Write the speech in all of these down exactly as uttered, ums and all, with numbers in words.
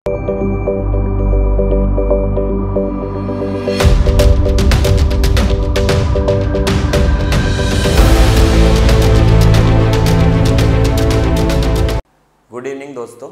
Good evening दोस्तों,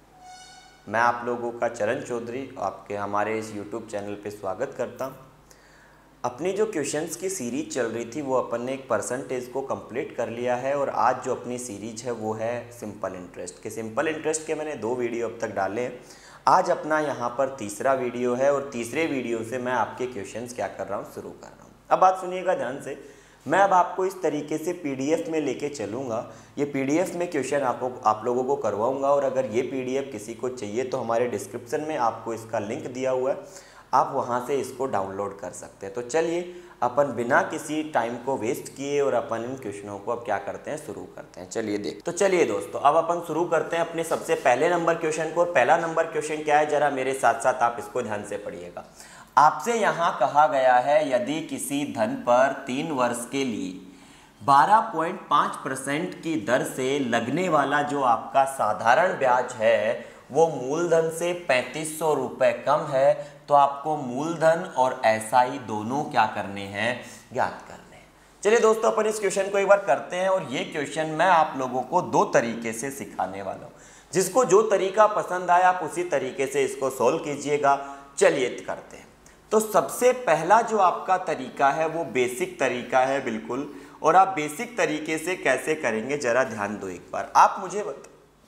मैं आप लोगों का चरण चौधरी आपके हमारे इस यूट्यूब चैनल पे स्वागत करता हूँ। अपनी जो क्वेश्चंस की सीरीज चल रही थी वो अपन ने एक परसेंटेज को कंप्लीट कर लिया है और आज जो अपनी सीरीज है वो है सिंपल इंटरेस्ट के। सिंपल इंटरेस्ट के मैंने दो वीडियो अब तक डाले हैं, आज अपना यहाँ पर तीसरा वीडियो है और तीसरे वीडियो से मैं आपके क्वेश्चंस क्या कर रहा हूँ शुरू कर रहा हूँ। अब बात सुनिएगा ध्यान से, मैं अब आपको इस तरीके से पीडीएफ में लेके चलूँगा। ये पीडीएफ में क्वेश्चन आपको आप लोगों को करवाऊँगा और अगर ये पीडीएफ किसी को चाहिए तो हमारे डिस्क्रिप्शन में आपको इसका लिंक दिया हुआ है, आप वहाँ से इसको डाउनलोड कर सकते हैं। तो चलिए अपन बिना किसी टाइम को वेस्ट किए और अपन इन क्वेश्चनों को अब क्या करते हैं शुरू करते हैं। चलिए देख तो चलिए दोस्तों अब अपन शुरू करते हैं अपने सबसे पहले नंबर क्वेश्चन को। और पहला नंबर क्वेश्चन क्या है, जरा मेरे साथ साथ आप इसको ध्यान से पढ़िएगा। आपसे यहाँ कहा गया है यदि किसी धन पर तीन वर्ष के लिए बारह पॉइंट पाँच परसेंट की दर से लगने वाला जो आपका साधारण ब्याज है वो मूलधन से पैंतीस सौ रुपये कम है, तो आपको मूलधन और एसआई दोनों क्या करने हैं, ज्ञात करने हैं। चलिए दोस्तों अपन इस क्वेश्चन को एक बार करते हैं और ये क्वेश्चन मैं आप लोगों को दो तरीके से सिखाने वाला हूँ। जिसको जो तरीका पसंद आया आप उसी तरीके से इसको सोल्व कीजिएगा। चलिए करते हैं। तो सबसे पहला जो आपका तरीका है वो बेसिक तरीका है बिल्कुल, और आप बेसिक तरीके से कैसे करेंगे जरा ध्यान दो एक बार। आप मुझे बताओ,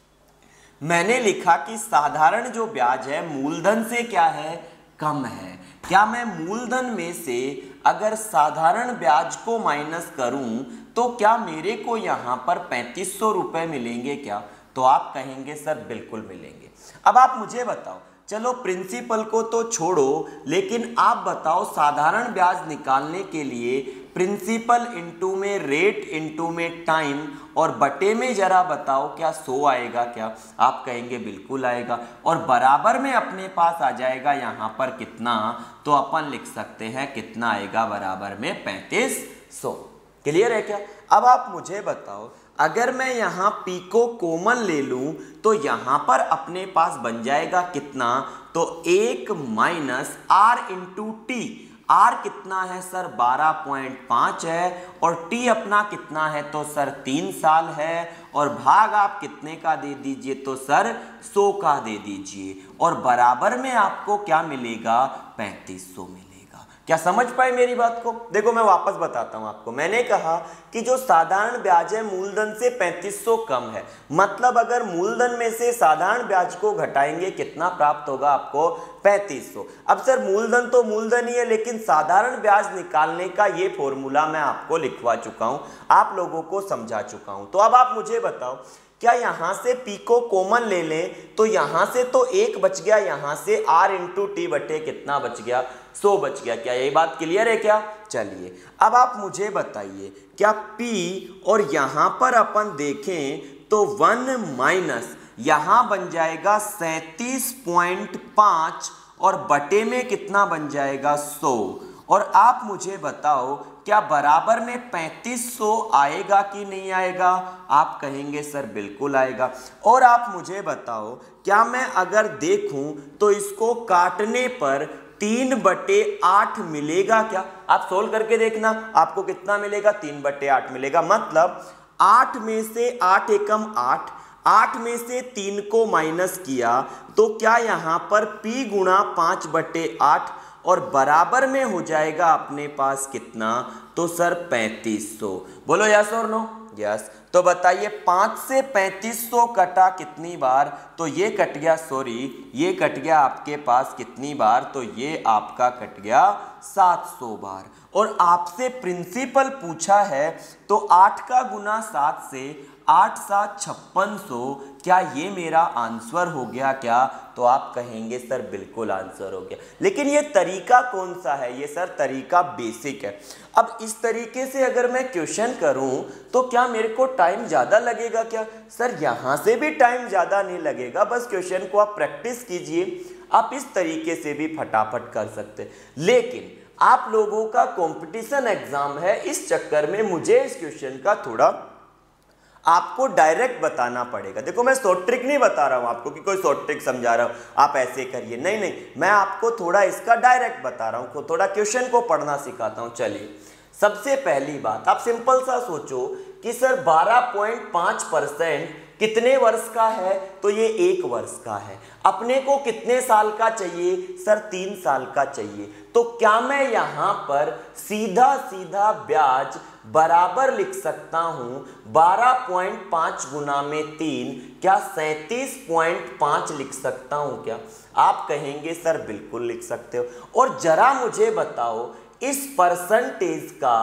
मैंने लिखा कि साधारण जो ब्याज है मूलधन से क्या है, कम है। क्या मैं मूलधन में से अगर साधारण ब्याज को माइनस करूं तो क्या मेरे को यहां पर पैंतीस सौ रुपए मिलेंगे क्या? तो आप कहेंगे सर बिल्कुल मिलेंगे। अब आप मुझे बताओ, चलो प्रिंसिपल को तो छोड़ो, लेकिन आप बताओ साधारण ब्याज निकालने के लिए प्रिंसिपल इंटू में रेट इंटू में टाइम और बटे में जरा बताओ क्या सौ आएगा क्या? आप कहेंगे बिल्कुल आएगा। और बराबर में अपने पास आ जाएगा यहाँ पर कितना, तो अपन लिख सकते हैं कितना आएगा बराबर में पैंतीस सौ। क्लियर है क्या? अब आप मुझे बताओ, अगर मैं यहाँ पी को कॉमन ले लूं तो यहाँ पर अपने पास बन जाएगा कितना, तो एक minus R into T. R कितना है सर, बारह पॉइंट पाँच है, और टी अपना कितना है तो सर तीन साल है, और भाग आप कितने का दे दीजिए तो सर सौ का दे दीजिए, और बराबर में आपको क्या मिलेगा, पैंतीस सौ मिलेगा। क्या समझ पाए मेरी बात को? देखो मैं वापस बताता हूं आपको। मैंने कहा कि जो साधारण ब्याज है मूलधन से पैंतीस सौ कम है, मतलब अगर मूलधन में से साधारण ब्याज को घटाएंगे कितना प्राप्त होगा आपको, पैंतीस सौ। अब सर मूलधन तो मूलधन ही है, लेकिन साधारण ब्याज निकालने का ये फॉर्मूला मैं आपको लिखवा चुका हूं, आप लोगों को समझा चुका हूं। तो अब आप मुझे बताओ, क्या यहां से पी को कॉमन ले लें तो यहां से तो एक बच गया, यहां से आर इंटू टी बटे कितना बच गया, सौ बच गया। क्या यही बात क्लियर है क्या? चलिए अब आप मुझे बताइए, क्या P और यहां पर अपन देखें तो वन माइनस यहां बन जाएगा सैंतीस पॉइंट पाँच और बटे में कितना बन जाएगा, सौ। और आप मुझे बताओ क्या बराबर में पैंतीस सौ आएगा कि नहीं आएगा? आप कहेंगे सर बिल्कुल आएगा। और आप मुझे बताओ, क्या मैं अगर देखूं तो इसको काटने पर तीन बटे आठ मिलेगा क्या? आप सोल्व करके देखना, आपको कितना मिलेगा, तीन बटे आठ मिलेगा। मतलब आठ में से आठ एकम आठ, आठ में से तीन को माइनस किया तो क्या यहाँ पर P गुणा पाँच बटे आठ और बराबर में हो जाएगा अपने पास कितना, तो सर पैंतीस सौ। बोलो यस और नो? यस। तो बताइए पाँच से पैंतीस सौ कटा कितनी बार, तो ये कट गया, सॉरी ये कट गया आपके पास कितनी बार, तो ये आपका कट गया सात सौ बार। और आपसे प्रिंसिपल पूछा है तो आठ का गुना सात से आठ सात छप्पन सौ, क्या ये मेरा आंसर हो गया क्या? तो आप कहेंगे सर बिल्कुल आंसर हो गया। लेकिन ये तरीका कौन सा है? ये सर तरीका बेसिक है। अब इस तरीके से अगर मैं क्वेश्चन करूं तो क्या मेरे को टाइम ज़्यादा लगेगा क्या? सर यहाँ से भी टाइम ज़्यादा नहीं लगेगा, बस क्वेश्चन को आप प्रैक्टिस कीजिए, आप इस तरीके से भी फटाफट कर सकते। लेकिन आप लोगों का कंपटीशन एग्जाम है, इस चक्कर में मुझे इस क्वेश्चन का थोड़ा आपको डायरेक्ट बताना पड़ेगा। देखो मैं शॉर्ट ट्रिक नहीं बता रहा हूं आपको कि कोई शॉर्ट ट्रिक समझा रहा हूं आप ऐसे करिए, नहीं नहीं, मैं आपको थोड़ा इसका डायरेक्ट बता रहा हूं, थोड़ा क्वेश्चन को पढ़ना सिखाता हूं। चलिए सबसे पहली बात, आप सिंपल सा सोचो कि सर बारह पॉइंट पाँच परसेंट कितने वर्ष का है, तो ये एक वर्ष का है। अपने को कितने साल का चाहिए, सर तीन साल का चाहिए। तो क्या मैं यहां पर सीधा सीधा ब्याज बराबर लिख सकता हूं बारह पॉइंट पाँच गुना में तीन, क्या सैंतीस पॉइंट पाँच लिख सकता हूं क्या? आप कहेंगे सर बिल्कुल लिख सकते हो। और जरा मुझे बताओ इस परसेंटेज का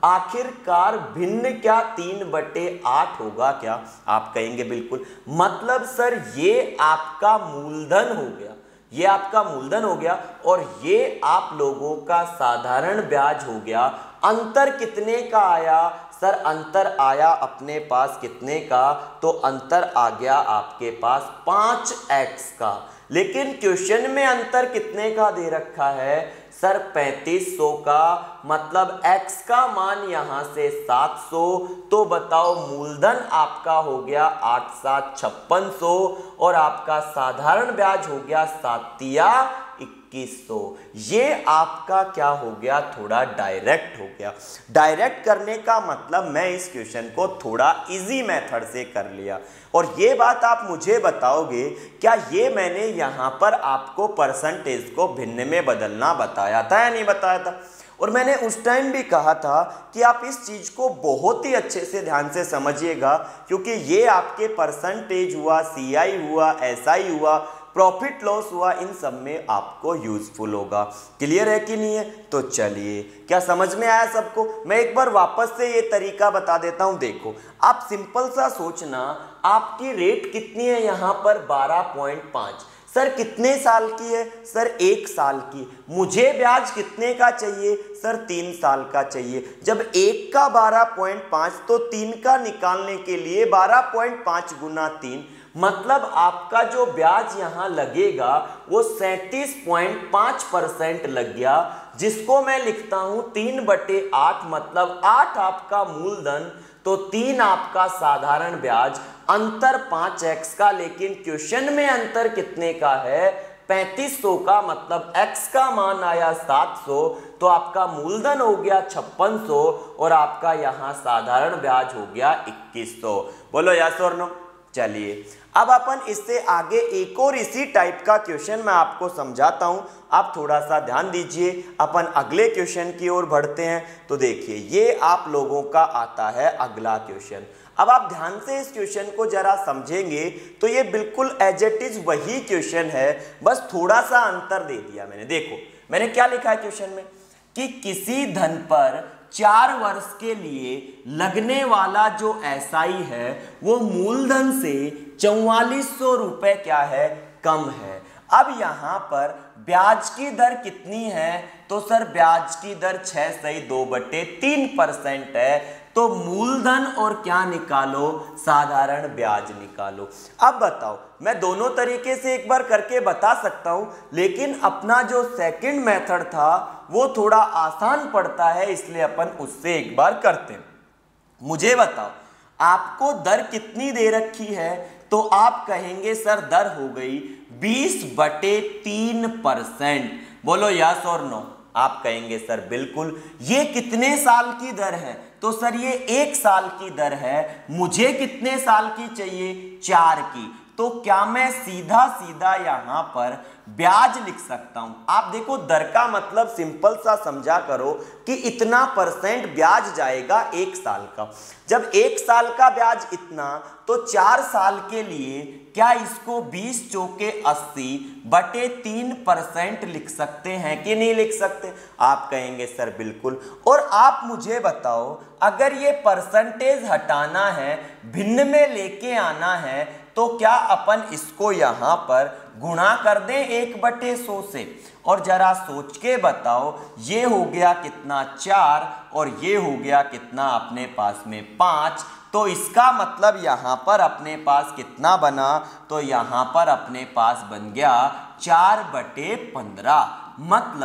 आखिरकार भिन्न क्या तीन बटे आठ होगा क्या? आप कहेंगे बिल्कुल। मतलब सर ये आपका मूलधन हो गया, ये आपका मूलधन हो गया और ये आप लोगों का साधारण ब्याज हो गया। अंतर कितने का आया सर? अंतर आया अपने पास कितने का? तो अंतर आ गया आपके पास पाँच एक्स का। लेकिन क्वेश्चन में अंतर कितने का दे रखा है सर? पैंतीस सौ का। मतलब x का मान यहां से सात सौ, तो बताओ मूलधन आपका हो गया आठ सात छप्पन सौ और आपका साधारण ब्याज हो गया सातिया इक्कीस सौ। ये आपका क्या हो गया? थोड़ा डायरेक्ट हो गया। डायरेक्ट करने का मतलब मैं इस क्वेश्चन को थोड़ा इजी मेथड से कर लिया। और ये बात आप मुझे बताओगे क्या ये मैंने यहां पर आपको परसेंटेज को भिन्न में बदलना बताया था या नहीं बताया था? और मैंने उस टाइम भी कहा था कि आप इस चीज को बहुत ही अच्छे से ध्यान से समझिएगा, क्योंकि ये आपके परसेंटेज हुआ, सीआई हुआ, एसआई हुआ, प्रॉफिट लॉस हुआ, इन सब में आपको यूजफुल होगा। क्लियर है कि नहीं है? तो चलिए, क्या समझ में आया सबको? मैं एक बार वापस से ये तरीका बता देता हूं। देखो आप सिंपल सा सोचना, आपकी रेट कितनी है यहां पर? बारह पॉइंट पाँच। सर कितने साल की है? सर एक साल की। मुझे ब्याज कितने का चाहिए? सर तीन साल का चाहिए। जब एक का बारह पॉइंट पाँच तो तीन का निकालने के लिए बारह पॉइंट पाँच गुना तीन, मतलब आपका जो ब्याज यहां लगेगा वो सैंतीस पॉइंट पाँच परसेंट लग गया, जिसको मैं लिखता हूं तीन बटे आठ। मतलब आठ आपका मूलधन तो तीन आपका साधारण ब्याज, अंतर पाँच एक्स का। लेकिन क्वेश्चन में अंतर कितने का है? पैंतीस सौ का। मतलब x का मान आया सात सौ, तो आपका मूलधन हो गया छप्पन सौ और आपका यहां साधारण ब्याज हो गया इक्कीस सौ। बोलो यस और नो? चलिए अब अपन इससे आगे एक और इसी टाइप का क्वेश्चन मैं आपको समझाता हूं, आप थोड़ा सा ध्यान दीजिए। अपन अगले क्वेश्चन की ओर बढ़ते हैं। तो देखिए ये आप लोगों का आता है अगला क्वेश्चन। अब आप ध्यान से इस क्वेश्चन को जरा समझेंगे तो ये बिल्कुल एज इट इज वही क्वेश्चन है, बस थोड़ा सा अंतर दे दिया मैंने। देखो मैंने क्या लिखा है क्वेश्चन में कि किसी धन पर चार वर्ष के लिए लगने वाला जो एसआई है वो मूलधन से चौवालीस सौ रुपए क्या है? कम है। अब यहां पर ब्याज की दर कितनी है? तो सर ब्याज की दर छह सही दो बटे तीन परसेंट है। तो मूलधन और क्या निकालो? साधारण ब्याज निकालो। अब बताओ, मैं दोनों तरीके से एक बार करके बता सकता हूं, लेकिन अपना जो सेकंड मेथड था वो थोड़ा आसान पड़ता है, इसलिए अपन उससे एक बार करते हैं। मुझे बताओ आपको दर कितनी दे रखी है? तो आप कहेंगे सर दर हो गई बीस बटे तीन परसेंट। बोलो यस और नो? आप कहेंगे सर बिल्कुल। ये कितने साल की दर है? तो सर ये एक साल की दर है। मुझे कितने साल की चाहिए? चार की। तो क्या मैं सीधा सीधा यहां पर ब्याज लिख सकता हूं? आप देखो दर का मतलब सिंपल सा समझा करो कि इतना परसेंट ब्याज जाएगा एक साल का। जब एक साल का ब्याज इतना, तो चार साल के लिए क्या इसको बीस चौके अस्सी बटे तीन परसेंट लिख सकते हैं कि नहीं लिख सकते? आप कहेंगे सर बिल्कुल। और आप मुझे बताओ अगर ये परसेंटेज हटाना है, भिन्न में लेके आना है, तो क्या अपन इसको यहां पर गुणा कर दें एक बटे सौ से? और जरा सोच के बताओ, ये हो गया कितना? चार, और ये हो गया कितना अपने पास में? पाँच। तो इसका मतलब यहां पर अपने पास कितना बना? तो यहां पर अपने पास बन गया चार बटे पंद्रह। मतलब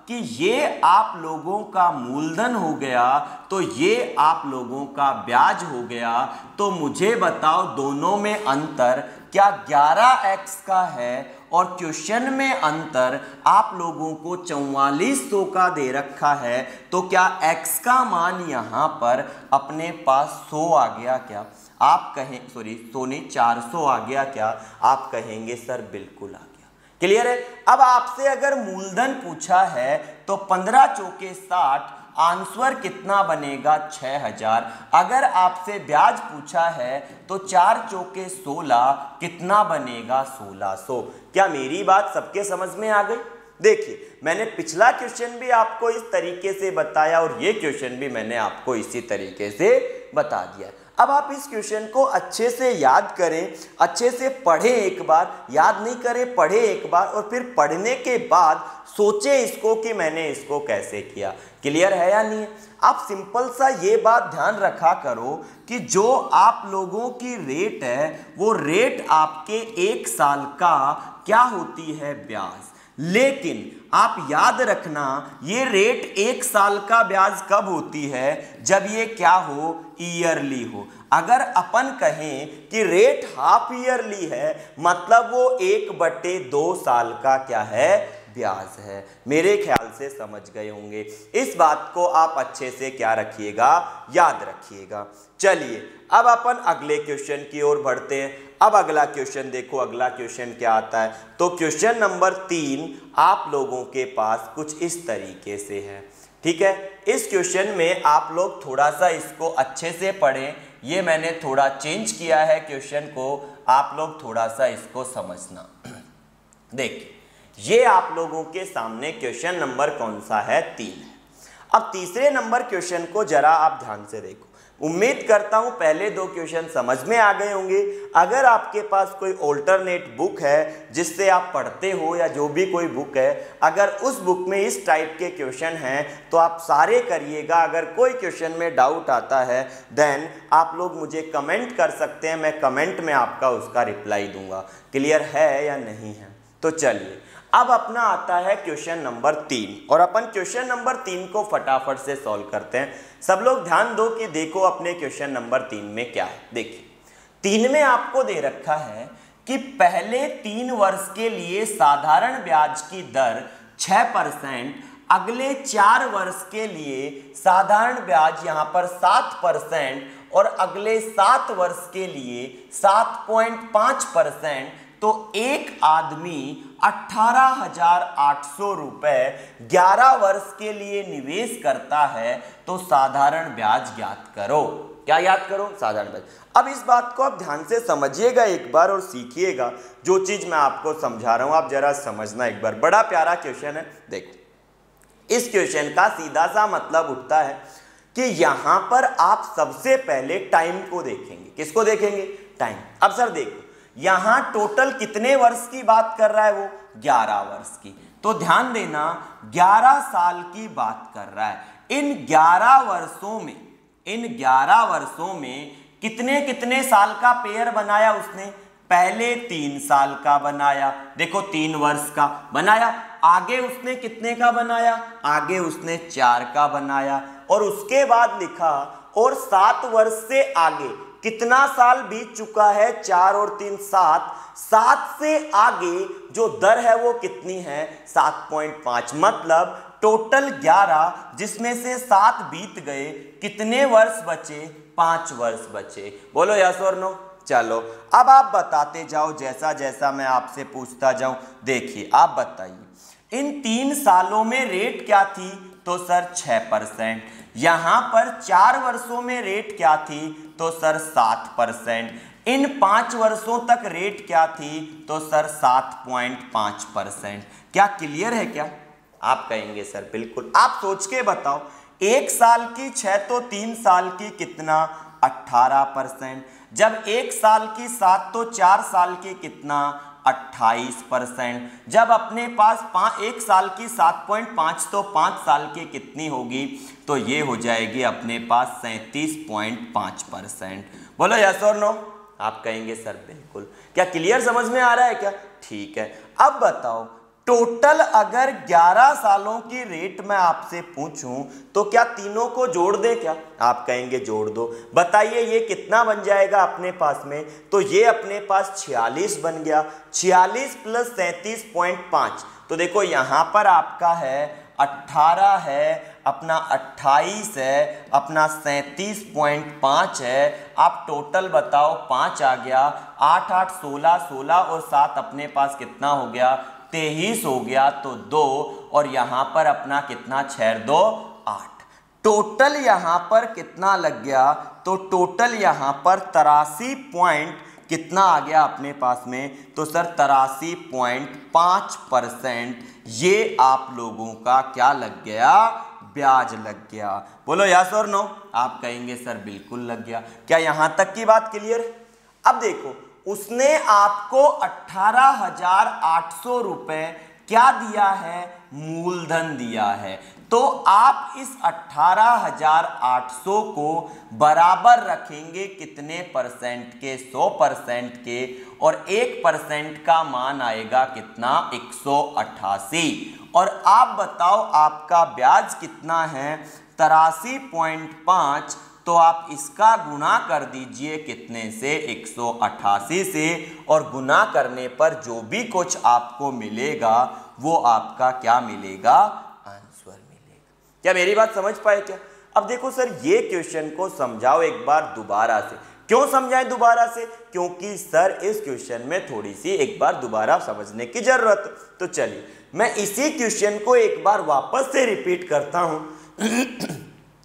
कि ये आप लोगों का मूलधन हो गया तो ये आप लोगों का ब्याज हो गया, तो मुझे बताओ दोनों में अंतर क्या ग्यारह एक्स का है और क्वेश्चन में अंतर आप लोगों को चौवालीस सौ का दे रखा है, तो क्या x का मान यहाँ पर अपने पास सौ आ गया क्या? आप कहें सॉरी सौ नहीं चार सौ आ गया क्या? आप कहेंगे सर बिल्कुल आ गया। क्लियर है? अब आपसे अगर मूलधन पूछा है तो पंद्रह चौके साठ, आंसर कितना बनेगा छह हजार। अगर आपसे ब्याज पूछा है तो चार चौके सोलह, कितना बनेगा सोलह सौ। क्या मेरी बात सबके समझ में आ गई? देखिए मैंने पिछला क्वेश्चन भी आपको इस तरीके से बताया और ये क्वेश्चन भी मैंने आपको इसी तरीके से बता दिया। अब आप इस क्वेश्चन को अच्छे से याद करें, अच्छे से पढ़ें, एक बार याद नहीं करें पढ़ें एक बार, और फिर पढ़ने के बाद सोचें इसको कि मैंने इसको कैसे किया। क्लियर है या नहीं है? आप सिंपल सा ये बात ध्यान रखा करो कि जो आप लोगों की रेट है वो रेट आपके एक साल का क्या होती है? ब्याज। लेकिन आप याद रखना ये रेट एक साल का ब्याज कब होती है? जब ये क्या हो? ईयरली हो। अगर अपन कहें कि रेट हाफ ईयरली है मतलब वो एक बटे दो साल का क्या है? ब्याज है। मेरे ख्याल से समझ गए होंगे। इस बात को आप अच्छे से क्या रखिएगा? याद रखिएगा। चलिए अब अपन अगले क्वेश्चन की ओर बढ़ते हैं। अब अगला क्वेश्चन देखो, अगला क्वेश्चन क्या आता है? तो क्वेश्चन नंबर तीन आप लोगों के पास कुछ इस तरीके से है। ठीक है, इस क्वेश्चन में आप लोग थोड़ा सा इसको अच्छे से पढ़ें। ये मैंने थोड़ा चेंज किया है क्वेश्चन को, आप लोग थोड़ा सा इसको समझना। देखिए ये आप लोगों के सामने क्वेश्चन नंबर कौन सा है? तीन है। अब तीसरे नंबर क्वेश्चन को जरा आप ध्यान से देखो। उम्मीद करता हूं पहले दो क्वेश्चन समझ में आ गए होंगे। अगर आपके पास कोई ऑल्टरनेट बुक है जिससे आप पढ़ते हो या जो भी कोई बुक है, अगर उस बुक में इस टाइप के क्वेश्चन हैं तो आप सारे करिएगा। अगर कोई क्वेश्चन में डाउट आता है देन आप लोग मुझे कमेंट कर सकते हैं, मैं कमेंट में आपका उसका रिप्लाई दूंगा। क्लियर है या नहीं है? तो चलिए अब अपना आता है क्वेश्चन नंबर तीन, और अपन क्वेश्चन नंबर तीन को फटाफट से सॉल्व करते हैं। सब लोग ध्यान दो कि देखो अपने क्वेश्चन नंबर तीन में क्या है। देखिए तीन में आपको दे रखा है कि पहले तीन वर्ष के लिए साधारण ब्याज की दर छह परसेंट, अगले चार वर्ष के लिए साधारण ब्याज यहाँ पर सात परसेंट और अगले सात वर्ष के लिए सात पॉइंट पाँच परसेंट, तो एक आदमी अठारह हजार आठ सौ रुपए ग्यारह वर्ष के लिए निवेश करता है, तो साधारण ब्याज ज्ञात करो। क्या याद करो? साधारण ब्याज। अब इस बात को आप ध्यान से समझिएगा एक बार और सीखिएगा। जो चीज मैं आपको समझा रहा हूं आप जरा समझना एक बार। बड़ा प्यारा क्वेश्चन है। देखो इस क्वेश्चन का सीधा सा मतलब उठता है कि यहां पर आप सबसे पहले टाइम को देखेंगे। किसको देखेंगे? टाइम। अब सर देखो यहां टोटल कितने वर्ष की बात कर रहा है? वो ग्यारह वर्ष की। तो ध्यान देना ग्यारह साल की बात कर रहा है। इन ग्यारह वर्षों में इन ग्यारह वर्षों में कितने कितने साल का पेयर बनाया उसने? पहले तीन साल का बनाया, देखो तीन वर्ष का बनाया। आगे उसने कितने का बनाया? आगे उसने चार का बनाया। और उसके बाद लिखा और सात वर्ष से आगे कितना साल बीत चुका है? चार और तीन सात। सात से आगे जो दर है वो कितनी है? सात पॉइंट पाँच। मतलब टोटल ग्यारह जिसमें से सात बीत गए, कितने वर्ष बचे? पांच वर्ष बचे। बोलो यस और नो। चलो अब आप बताते जाओ जैसा जैसा मैं आपसे पूछता जाऊं। देखिए आप बताइए इन तीन सालों में रेट क्या थी? तो सर छह परसेंट। यहां पर चार वर्षों में रेट क्या थी? तो सर सात परसेंट। इन पांच वर्षों तक रेट क्या थी? तो सर सात पॉइंट पाँच परसेंट। क्या क्लियर है क्या? आप कहेंगे सर बिल्कुल। आप सोच के बताओ, एक साल की छह तो तीन साल की कितना? अट्ठारह परसेंट। जब एक साल की सात तो चार साल की कितना? अट्ठाईस परसेंट। जब अपने पास पाँच एक साल की सात पॉइंट पाँच तो पाँच साल की कितनी होगी? तो ये हो जाएगी अपने पास सैंतीस पॉइंट पाँच परसेंट। बोलो यस और नो। आप कहेंगे सर बिल्कुल। क्या क्लियर समझ में आ रहा है क्या? ठीक है। अब बताओ टोटल अगर ग्यारह सालों की रेट मैं आपसे पूछूं तो क्या तीनों को जोड़ दे क्या? आप कहेंगे जोड़ दो। बताइए ये कितना बन जाएगा अपने पास में? तो ये अपने पास छियालीस बन गया। छियालीस प्लस सैंतीस पॉइंट पाँच, तो देखो यहाँ पर आपका है अट्ठारह है, अपना अट्ठाईस है, अपना सैंतीस पॉइंट पाँच है। आप टोटल बताओ, पाँच आ गया, आठ आठ सोलह, सोलह और सात अपने पास कितना हो गया? तेईस हो गया। तो दो और यहाँ पर अपना कितना? छः दो आठ। टोटल यहाँ पर कितना लग गया? तो टोटल यहाँ पर तिरासी पॉइंट कितना आ गया अपने पास में? तो सर तिरासी पॉइंट पाँच परसेंट ये आप लोगों का क्या लग गया? ब्याज लग गया। बोलो यस और नो। आप कहेंगे सर बिल्कुल लग गया। क्या यहाँ तक की बात क्लियर है? अब देखो, उसने आपको अठारह हजार आठ सौ रुपए क्या दिया है? मूलधन दिया है। तो आप इस अठारह हजार आठ सौ को बराबर रखेंगे कितने परसेंट के? सौ परसेंट के। और एक परसेंट का मान आएगा कितना? एक सौ अट्ठासी। और आप बताओ आपका ब्याज कितना है? तिरासी पॉइंट पाँच। तो आप इसका गुना कर दीजिए कितने से? एक सौ अट्ठासी से। और गुना करने पर जो भी कुछ आपको मिलेगा वो आपका क्या मिलेगा? आंसर मिलेगा। क्या मेरी बात समझ पाए क्या? अब देखो सर, ये क्वेश्चन को समझाओ एक बार दोबारा से। क्यों समझाएं दोबारा से? क्योंकि सर इस क्वेश्चन में थोड़ी सी एक बार दोबारा समझने की जरूरत है। तो चलिए मैं इसी क्वेश्चन को एक बार वापस से रिपीट करता हूं।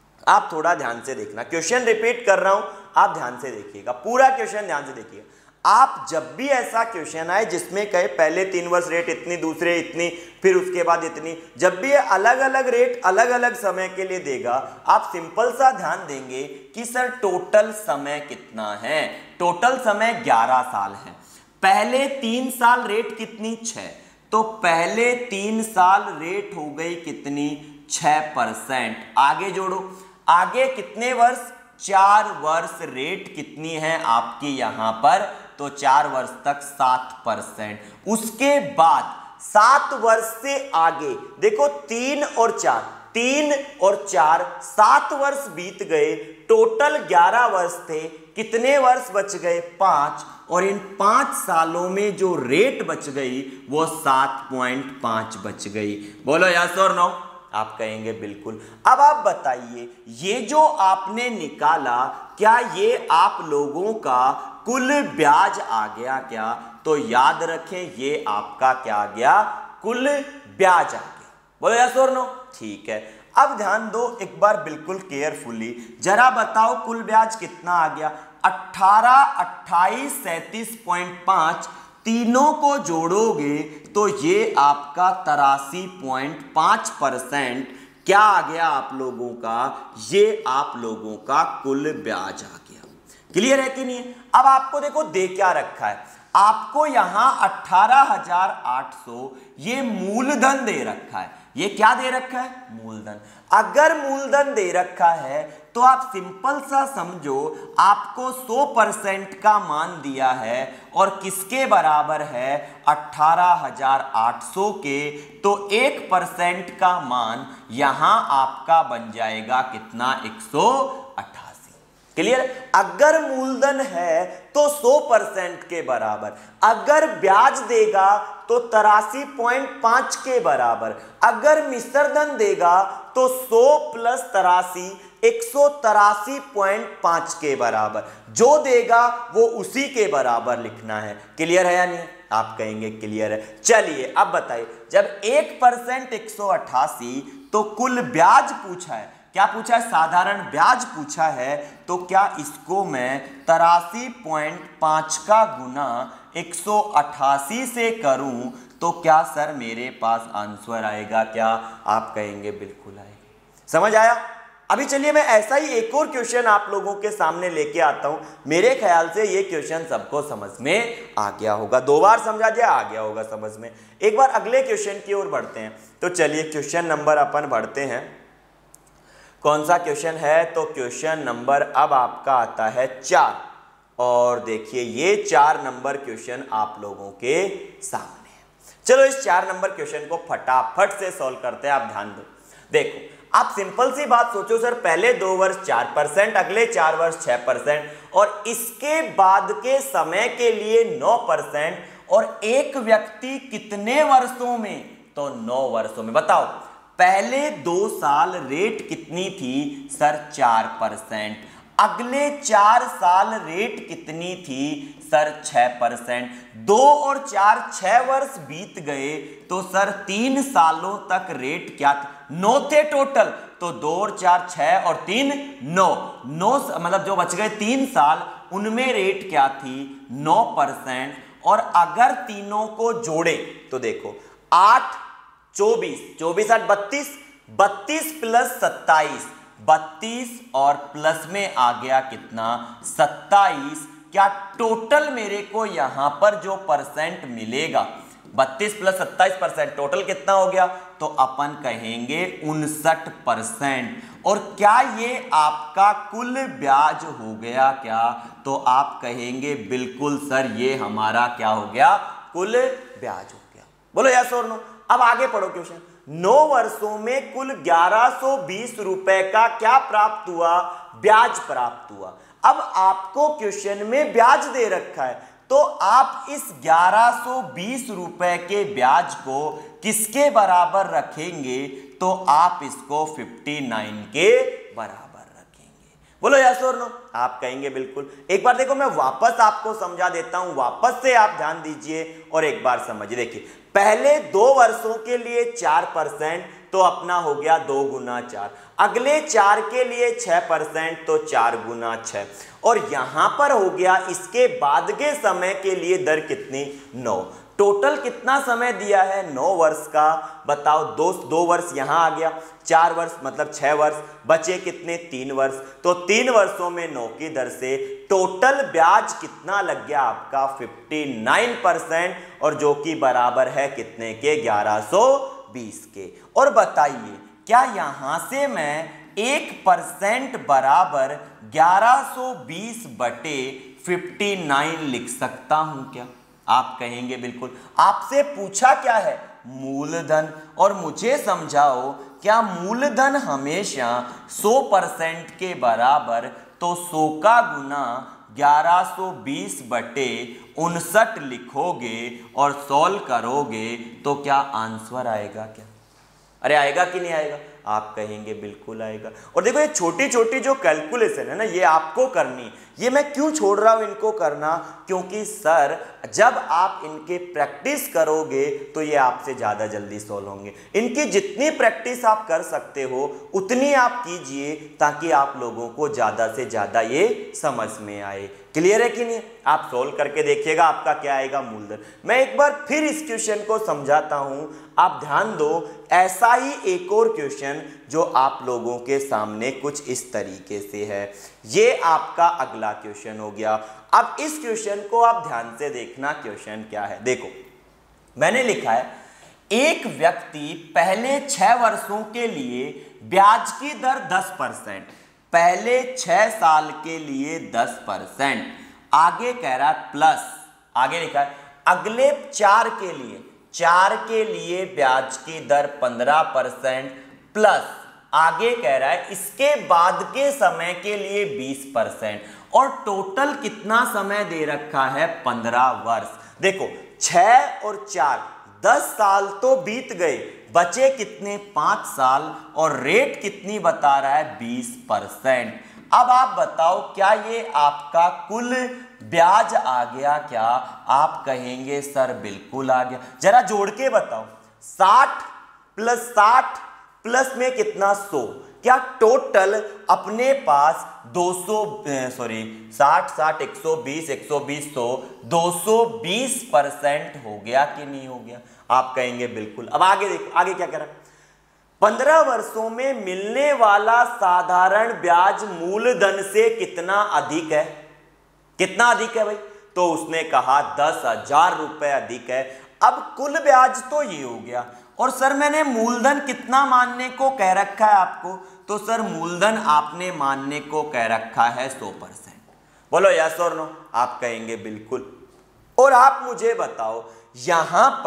आप थोड़ा ध्यान से देखना, क्वेश्चन रिपीट कर रहा हूं, आप ध्यान से देखिएगा, पूरा क्वेश्चन ध्यान से देखिएगा। आप जब भी ऐसा क्वेश्चन आए जिसमें कहे पहले तीन वर्ष रेट इतनी, दूसरे इतनी, फिर उसके बाद इतनी, जब भी ये अलग अलग रेट अलग अलग समय के लिए देगा, आप सिंपल सा ध्यान देंगे कि सर टोटल समय कितना है? टोटल समय ग्यारह साल है। पहले तीन साल रेट कितनी? छः। तो पहले तीन साल रेट हो गई कितनी? छः परसेंट। आगे जोड़ो, आगे कितने वर्ष? चार वर्ष रेट कितनी है आपकी यहाँ पर? तो चार वर्ष तक सात परसेंट। उसके बाद सात वर्ष से आगे देखो, तीन और चार, तीन और चार, सात वर्ष बीत गए। टोटल ग्यारह वर्ष थे, कितने वर्ष बच गए? पांच। और इन पांच सालों में जो रेट बच गई वो सात पॉइंट पांच बच गई। बोलो यस और नो। आप कहेंगे बिल्कुल। अब आप बताइए, ये जो आपने निकाला, क्या ये आप लोगों का कुल ब्याज आ गया क्या? तो याद रखें, ये आपका क्या आ गया? कुल ब्याज आ गया। बोलो यस और नो। ठीक है, अब ध्यान दो एक बार बिल्कुल केयरफुली, जरा बताओ कुल ब्याज कितना आ गया? अट्ठारह, अट्ठाईस, सैंतीस पॉइंट पाँच, तीनों को जोड़ोगे तो ये आपका तिरासी पॉइंट पाँच परसेंट क्या आ गया आप लोगों का? ये आप लोगों का कुल ब्याज आ गया। क्लियर है कि नहीं? अब आपको देखो दे क्या रखा है, आपको यहां अठारह हजार आठ सौ ये मूलधन दे रखा है। ये क्या दे रखा है? मूलधन। अगर मूलधन दे रखा है तो आप सिंपल सा समझो, आपको सौ परसेंट का मान दिया है और किसके बराबर है? अठारह हजार आठ सौ के। तो एक परसेंट का मान यहां आपका बन जाएगा कितना? एक सौ अट्ठासी। क्लियर? अगर मूलधन है तो सौ परसेंट के बराबर, अगर ब्याज देगा तो तिरासी पॉइंट पाँच के बराबर, अगर मिश्र धन देगा तो सौ प्लस तिरासी एक सौ तिरासी पॉइंट पाँच के बराबर। जो देगा वो उसी के बराबर लिखना है। क्लियर है या नहीं? आप कहेंगे क्लियर है। चलिए अब बताइए, जब एक परसेंट एक सौ अट्ठासी, तो कुल ब्याज पूछा है, क्या पूछा है? साधारण ब्याज पूछा है। तो क्या इसको मैं तिरासी पॉइंट पाँच का गुना एक सौ अट्ठासी से करूं तो क्या सर मेरे पास आंसर आएगा क्या? आप कहेंगे बिल्कुल आएगा। समझ आया? अभी चलिए मैं ऐसा ही एक और क्वेश्चन आप लोगों के सामने लेके आता हूं। मेरे ख्याल से ये क्वेश्चन सबको समझ में आ गया होगा। दो बार समझा दिया, आ गया होगा समझ में। एक बार अगले क्वेश्चन की ओर बढ़ते हैं। तो चलिए क्वेश्चन नंबर अपन बढ़ते हैं। कौन सा क्वेश्चन है? तो क्वेश्चन नंबर अब आपका आता है चार। और देखिए ये चार नंबर क्वेश्चन आप लोगों के सामने है। चलो इस चार नंबर क्वेश्चन को फटाफट से सॉल्व करते हैं। आप ध्यान दो, देखो आप सिंपल सी बात सोचो सर, पहले दो वर्ष चार परसेंट, अगले चार वर्ष छह परसेंट और इसके बाद के समय के लिए नौ परसेंट, और एक व्यक्ति कितने वर्षों में, तो नौ वर्षों में। बताओ पहले दो साल रेट कितनी थी सर, चार परसेंट, अगले चार साल रेट कितनी थी सर, छह परसेंट। दो और चार छह वर्ष बीत गए तो सर तीन सालों तक रेट क्या था, नौ थे टोटल, तो दो और चार छह और तीन नौ, नौ मतलब जो बच गए तीन साल उनमें रेट क्या थी, नौ परसेंट। और अगर तीनों को जोड़े तो देखो आठ चौबीस, चौबीस आठ बत्तीस, बत्तीस प्लस सत्ताईस, बत्तीस और प्लस में आ गया कितना, सत्ताईस। क्या टोटल मेरे को यहां पर जो परसेंट मिलेगा, बत्तीस प्लस सत्ताईस परसेंट, टोटल कितना हो गया, तो अपन कहेंगे उनसठ परसेंट। और क्या ये आपका कुल ब्याज हो गया क्या, तो आप कहेंगे बिल्कुल सर ये हमारा क्या हो गया, कुल ब्याज हो गया। बोलो यस और नो। अब आगे पढ़ो क्वेश्चन। नौ वर्षों में कुल ग्यारह सौ बीस रुपए का क्या प्राप्त हुआ, ब्याज प्राप्त हुआ। अब आपको क्वेश्चन में ब्याज दे रखा है, तो आप इस ग्यारह सौ बीस रुपए के ब्याज को किसके बराबर रखेंगे, तो आप इसको उनसठ के बराबर रखेंगे। बोलो यस और नो। आप कहेंगे बिल्कुल। एक बार देखो मैं वापस आपको समझा देता हूं, वापस से आप ध्यान दीजिए और एक बार समझिए। देखिए पहले दो वर्षों के लिए चार परसेंट, तो अपना हो गया दो गुना चार, अगले चार के लिए छह परसेंट, तो चार गुना छह, और यहां पर हो गया इसके बाद के समय के लिए दर कितनी, नौ। टोटल कितना समय दिया है, नौ वर्ष का। बताओ दो दो वर्ष यहां आ गया, चार वर्ष मतलब छह वर्ष, बचे कितने, तीन वर्ष, तो तीन वर्षों में नौ की दर से टोटल ब्याज कितना लग गया आपका, उनसठ परसेंट, और जो कि बराबर है कितने के, ग्यारह सौ बीस के। और बताइए क्या यहां से मैं एक परसेंट बराबर ग्यारह सौ बीस बटे उनसठ लिख सकता हूं क्या? आप कहेंगे बिल्कुल। आपसे पूछा क्या है, मूलधन, और मुझे समझाओ क्या मूलधन हमेशा सौ परसेंट के बराबर, तो सौ का गुना ग्यारह सौ बीस बटे उनसठ लिखोगे और सॉल्व करोगे तो क्या आंसर आएगा क्या? अरे आएगा कि नहीं आएगा? आप कहेंगे बिल्कुल आएगा। और देखो ये छोटी छोटी जो कैलकुलेशन है ना, ये आपको करनी। ये मैं क्यों छोड़ रहा हूं इनको करना, क्योंकि सर जब आप इनके प्रैक्टिस करोगे तो ये आपसे ज़्यादा जल्दी सॉल्व होंगे। इनकी जितनी प्रैक्टिस आप कर सकते हो उतनी आप कीजिए, ताकि आप लोगों को ज़्यादा से ज़्यादा ये समझ में आए। क्लियर है कि नहीं? आप सॉल्व करके देखिएगा, आपका क्या आएगा, मूलधन। मैं एक बार फिर इस क्वेश्चन को समझाता हूं, आप ध्यान दो। ऐसा ही एक और क्वेश्चन जो आप लोगों के सामने कुछ इस तरीके से है, ये आपका अगला क्वेश्चन हो गया। अब इस क्वेश्चन को आप ध्यान से देखना, क्वेश्चन क्या है। देखो मैंने लिखा है, एक व्यक्ति पहले छह वर्षों के लिए ब्याज की दर दस परसेंट, पहले छह साल के लिए दस परसेंट, आगे कह रहा है प्लस, आगे लिखा है अगले चार के लिए, चार के लिए ब्याज की दर पंद्रह परसेंट, प्लस आगे कह रहा है इसके बाद के समय के लिए बीस परसेंट, और टोटल कितना समय दे रखा है, पंद्रह वर्ष। देखो छह और चार, दस साल तो बीत गए, बचे कितने, पांच साल, और रेट कितनी बता रहा है, बीस परसेंट। अब आप बताओ क्या ये आपका कुल ब्याज आ गया क्या? आप कहेंगे सर बिल्कुल आ गया। जरा जोड़ के बताओ, साठ प्लस साठ प्लस में कितना, सौ। क्या टोटल अपने पास दो सौ सॉरी साठ साठ एक सौ बीस एक सौ बीस सौ दो सौ बीस परसेंट हो गया कि नहीं हो गया? आप कहेंगे बिल्कुल। अब आगे देखो, आगे क्या कह रहा है, पंद्रह वर्षों में मिलने वाला साधारण ब्याज मूलधन से कितना अधिक है? कितना अधिक है भाई? तो उसने कहा दस हजार रुपए अधिक है। अब कुल ब्याज तो ये हो गया, और सर मैंने मूलधन कितना मानने को कह रखा है आपको? तो सर मूलधन आपने मानने को कह रखा है सौ परसेंट। बोलो यस और नो। आप कहेंगे बिल्कुल। और आप मुझे बताओ, यहां पर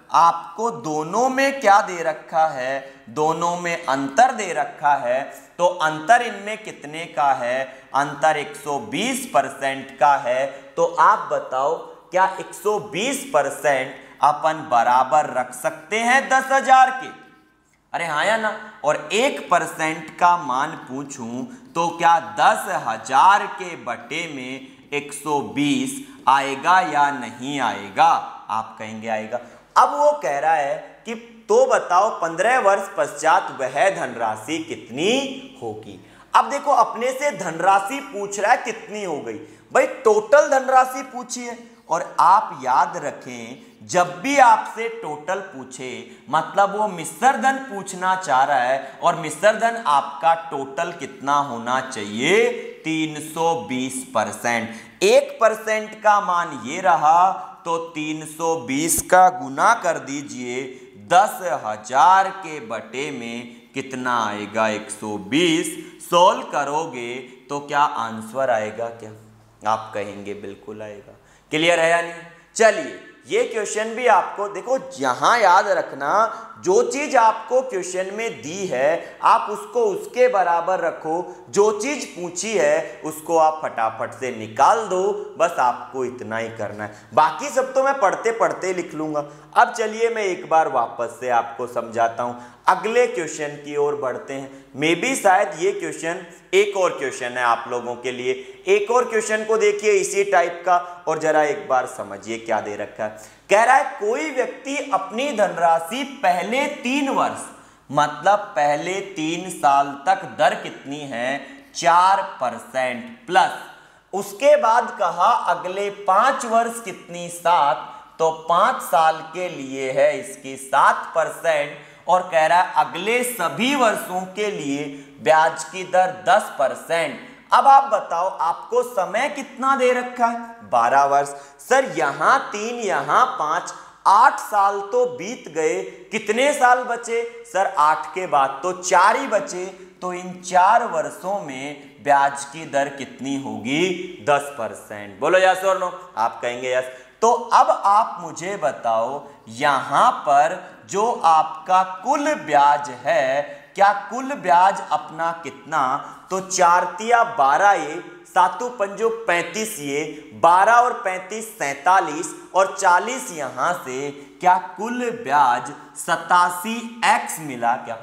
आपको दोनों में क्या दे रखा है, दोनों में अंतर दे रखा है, तो अंतर इनमें कितने का है, अंतर एक सौ बीस परसेंट का है। तो आप बताओ क्या एक सौ बीस परसेंट अपन बराबर रख सकते हैं दस हजार के? अरे हाँ या ना? और एक परसेंट का मान पूछूं तो क्या दस हजार के बटे में एक सौ बीस आएगा या नहीं आएगा? आप कहेंगे आएगा। अब वो कह रहा है कि तो बताओ पंद्रह वर्ष पश्चात वह धनराशि कितनी होगी। अब देखो अपने से धनराशि पूछ रहा है कितनी हो गई, भाई टोटल धनराशि पूछी है। और आप याद रखें जब भी आपसे टोटल पूछे मतलब वो मिश्र धन पूछना चाह रहा है, और मिश्र धन आपका टोटल कितना होना चाहिए, तीन सौ बीस परसेंट। एक परसेंट का मान ये रहा तो तीन सौ बीस का गुना कर दीजिए, दस हजार के बटे में कितना आएगा, एक सौ बीस। सोल्व करोगे तो क्या आंसर आएगा क्या? आप कहेंगे बिल्कुल आएगा। क्लियर है या नहीं? चलिए ये क्वेश्चन भी आपको देखो, यहां याद रखना जो चीज आपको क्वेश्चन में दी है आप उसको उसके बराबर रखो, जो चीज पूछी है उसको आप फटाफट से निकाल दो, बस आपको इतना ही करना है। बाकी सब तो मैं पढ़ते पढ़ते लिख लूंगा। अब चलिए मैं एक बार वापस से आपको समझाता हूं, अगले क्वेश्चन की ओर बढ़ते हैं। मे बी शायद ये क्वेश्चन एक और क्वेश्चन है आप लोगों के लिए। एक और क्वेश्चन को देखिए इसी टाइप का, और जरा एक बार समझिए क्या दे रखा है। कह रहा है कोई व्यक्ति अपनी धनराशि पहले तीन वर्ष मतलब पहले तीन साल तक दर कितनी है, चार परसेंट प्लस, उसके बाद कहा अगले पांच वर्ष कितनी, सात, तो पांच साल के लिए है इसकी सात परसेंट, और कह रहा है अगले सभी वर्षों के लिए ब्याज की दर दस परसेंट। अब आप बताओ आपको समय कितना दे रखा है, बारह वर्ष। सर यहां तीन यहां पांच, आठ साल तो बीत गए, कितने साल बचे? सर आठ के बाद तो चार ही बचे, तो इन चार वर्षों में ब्याज की दर कितनी होगी, दस परसेंट। बोलो यस और नो? आप कहेंगे यस। तो अब आप मुझे बताओ यहां पर जो आपका कुल ब्याज है, क्या कुल ब्याज अपना कितना, तो चार तिया बारह, ये सातों पंजो पैंतीस, ये बारह और पैंतीस सैतालीस, और चालीस यहां से, क्या कुल ब्याज सतासी एक्स मिला क्या?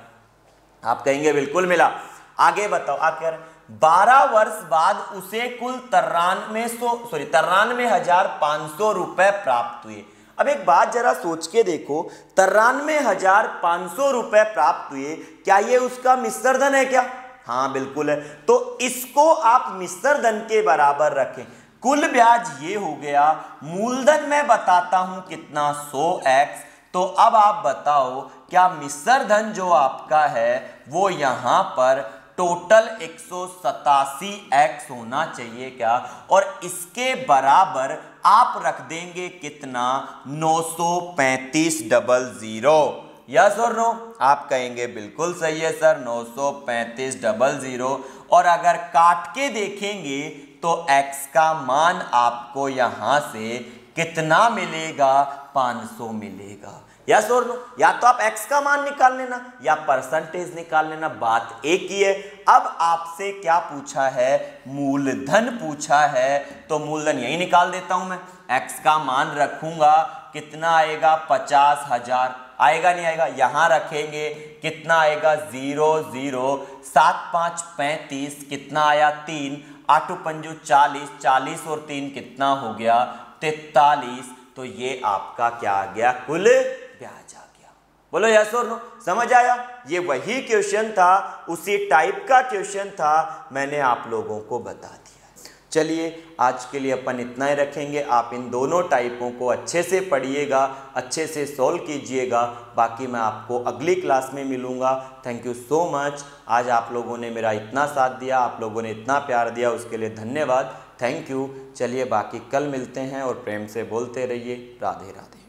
आप कहेंगे बिल्कुल मिला। आगे बताओ आप कह रहे हैं बारह वर्ष बाद उसे कुल तिरानवे सौ सॉरी तिरानवे हजार पांच सौ रुपए प्राप्त हुए। अब एक बात जरा सोच के देखो, तिरानवे हजार पांच सौ रुपए प्राप्त हुए, क्या ये उसका मिश्र धन है क्या? हाँ बिल्कुल है। तो इसको आप मिश्र धन के बराबर रखें। कुल ब्याज ये हो गया, मूलधन मैं बताता हूं कितना, सौ एक्स। तो अब आप बताओ क्या मिश्र धन जो आपका है वो यहां पर टोटल एक सौ सतासी एक्स होना चाहिए क्या? और इसके बराबर आप रख देंगे कितना, नौ सौ पैंतीस डबल जीरो। यस और नो? आप कहेंगे बिल्कुल सही है सर, नौ सौ पैंतीस डबल जीरो। और अगर काट के देखेंगे तो x का मान आपको यहां से कितना मिलेगा, पाँच सौ मिलेगा। यस और नो? या तो आप x का मान निकाल लेना या परसेंटेज निकाल लेना, बात एक ही है। अब आपसे क्या पूछा है, मूलधन पूछा है, तो मूलधन यही निकाल देता हूं मैं। x का मान रखूंगा कितना आएगा, पचास हजार आएगा, नहीं आएगा? यहां रखेंगे कितना आएगा, जीरो जीरो, सात पांच पैंतीस, कितना आया, तीन, आठो पंजो चालीस, चालीस और तीन कितना हो गया, तैतालीस। तो ये आपका क्या आ गया, कुल ब्याज आ गया। बोलो यस और नो? समझ आया? ये वही क्वेश्चन था, उसी टाइप का क्वेश्चन था, मैंने आप लोगों को बता दिया। चलिए आज के लिए अपन इतना ही रखेंगे। आप इन दोनों टाइपों को अच्छे से पढ़िएगा, अच्छे से सॉल्व कीजिएगा। बाकी मैं आपको अगली क्लास में मिलूंगा। Thank you so much. आज आप लोगों ने मेरा इतना साथ दिया, आप लोगों ने इतना प्यार दिया, उसके लिए धन्यवाद। Thank you. चलिए बाकी कल मिलते हैं, और प्रेम से बोलते रहिए। राधे राधे।